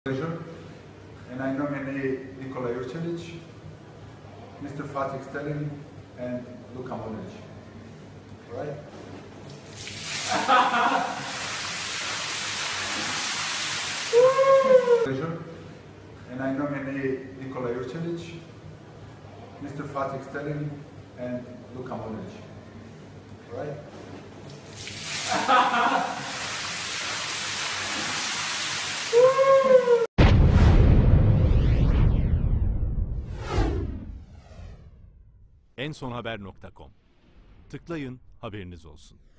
Pleasure, and I nominate Nikola Jurčević, Mr. Fatih Stelin, and Luka Modric. Right? Pleasure, and I nominate Nikola Jurčević, Mr. Fatih Stelin, and Luka Modric. Right? ensonhaber.com. Tıklayın, haberiniz olsun.